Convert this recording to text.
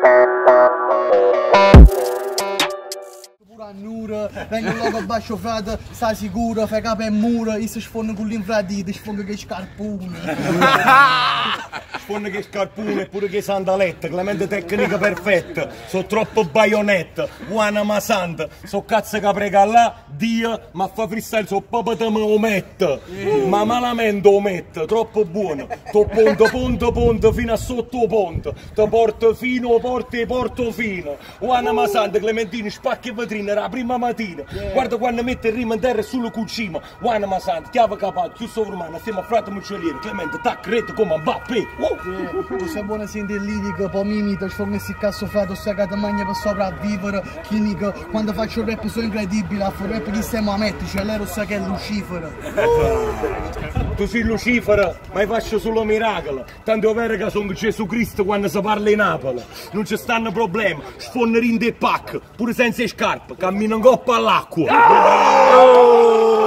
Vengo logo abaixo frate, sta sicuro, fai capo e muro, e si sfonda con l'infradito, sfonda che scarpone. Sfonda che scarpone, pure che sandaletta, Clemente tecnica perfetta, so troppo baionetta, buona ma santa, so cazzo che prega là, Dio, ma fa freestyle, so papà te me lo mette, ma malamente lo mette, troppo buono, to ponte fino a sotto ponte, te porto fino, porto fino, buona ma santa, Clementino spacca e vetrina la prima mattina, guarda quando mette il rima in terra sulla cucina, buona ma santa, chiave capato, chiuso sovrumano, stiamo a frate muccioliere, Clemente tac, retto come Mbappé. Tu sei buona sentire lirica, poi mi imita, sfondo si cazzo fatto, sta che magna per sopravvivere, chimica, quando faccio rap sono incredibile, a fare rap chi stiamo a mettere, cioè l'ero sa che è Lucifero. Tu sei Lucifero, ma faccio solo miracoli, tanto è vero che sono Gesù Cristo quando si parla in Napoli, non ci stanno problemi, sfonno in dei pack, pure senza scarpe, cammino in coppa all'acqua.